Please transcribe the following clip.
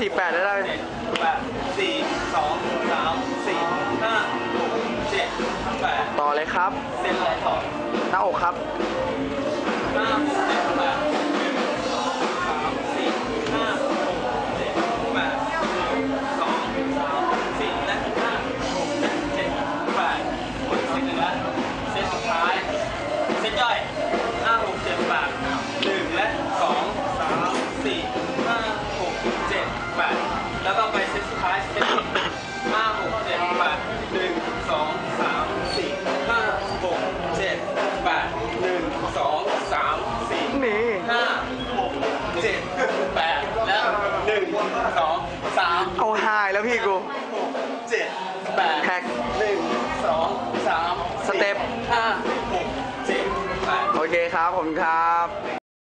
48ได้เลย 8 4 2 3 4 5 6 7 8 ต่อเลยครับเส้นอะไรต่อหน้าอกครับ 5 7 8 1 2 3 4 5 6 7 8 1 2 3 4และ5 6และ7 8หมดเส้นหนึ่งแล้วเส้นสุดท้ายเส้นย่อย5 6 7 8 1และ2 3 4 5 6 7 8แล้วต่อไปเส้นสุดท้ายเส้น5 6 7 8 1 2 3 4 5 6 7 8 1 2 3 4 นี่ 5 6 7 8แล้ว1 2 3 เอาหายแล้วพี่กู 7 8 แท็ก 1 2 3 สเต็ป 5 6 7 8 โอเคครับผมครับ